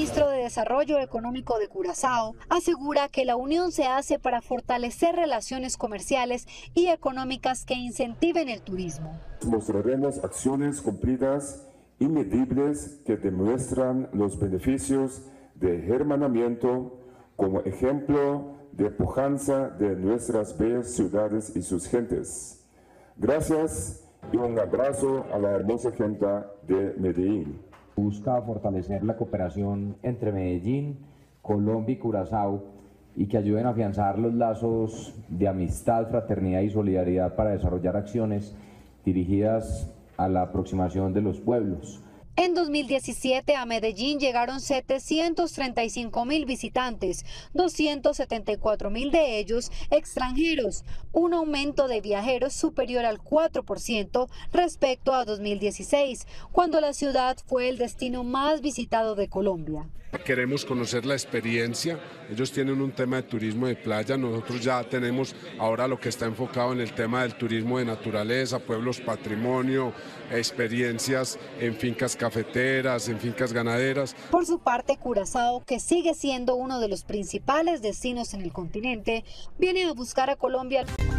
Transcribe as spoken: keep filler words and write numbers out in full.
ministro de Desarrollo Económico de Curazao asegura que la unión se hace para fortalecer relaciones comerciales y económicas que incentiven el turismo. Mostraremos acciones cumplidas y medibles que demuestran los beneficios de hermanamiento como ejemplo de pujanza de nuestras bellas ciudades y sus gentes. Gracias y un abrazo a la hermosa gente de Medellín. Busca fortalecer la cooperación entre Medellín, Colombia y Curazao y que ayuden a afianzar los lazos de amistad, fraternidad y solidaridad para desarrollar acciones dirigidas a la aproximación de los pueblos. En dos mil diecisiete a Medellín llegaron setecientos treinta y cinco mil visitantes, doscientos setenta y cuatro mil de ellos extranjeros, un aumento de viajeros superior al cuatro por ciento respecto a dos mil dieciséis, cuando la ciudad fue el destino más visitado de Colombia. Queremos conocer la experiencia, ellos tienen un tema de turismo de playa, nosotros ya tenemos ahora lo que está enfocado en el tema del turismo de naturaleza, pueblos patrimonio, experiencias en fincas cafeteras, en fincas ganaderas. Por su parte, Curazao, que sigue siendo uno de los principales destinos en el continente, viene a buscar a Colombia